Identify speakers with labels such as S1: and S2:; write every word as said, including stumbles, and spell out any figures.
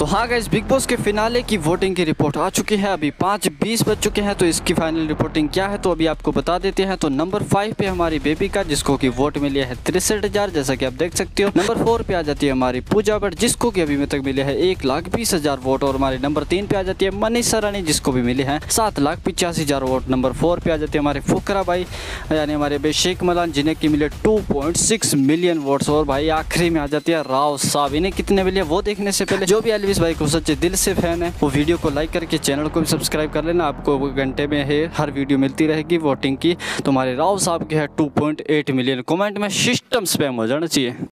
S1: तो हाँ guys, Bigg Boss के फिनाले की वोटिंग की रिपोर्ट आ चुकी है। अभी पाँच बीस बज चुके हैं, तो इसकी फाइनल रिपोर्टिंग क्या है तो अभी आपको बता देते हैं। तो नंबर फाइव पे हमारी बेबी का, जिसको कि वोट मिले है तिरसठ हजार, जैसा कि आप देख सकते हो। नंबर फोर पे आ जाती है हमारी पूजा भट्ट, जिसको कि अभी तक मिले हैं एक लाख बीस हजार वोट। और हमारे नंबर तीन पे आ जाती है मनीषा रानी, जिसको भी मिले हैं सात लाख पिचासी हजार वोट। नंबर फोर पे आ जाती है हमारे फुकरा भाई, यानी हमारे अभिषेक मलान, जिन्हें की मिले two point six million votes. और भाई आखिरी में आ जाती है राव साहब, इन्हें कितने मिले वो देखने से पहले जो भी एल्विस भाई को सच्चे दिल से फैन है वो वीडियो को लाइक करके चैनल को भी सब्सक्राइब कर लेना। आपको घंटे में है हर वीडियो मिलती रहेगी वोटिंग की। तुम्हारे राव साहब के है two point eight million. Comment में सिस्टम स्पैम हो जाना चाहिए।